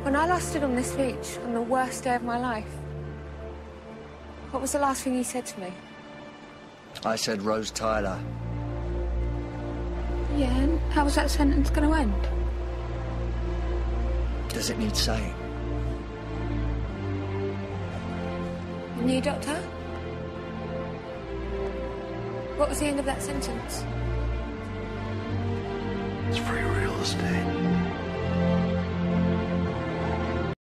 When I last stood on this beach on the worst day of my life, what was the last thing you said to me? I said Rose Tyler. Yeah, and how was that sentence going to end? Does it need saying? New doctor? What was the end of that sentence? It's free real estate.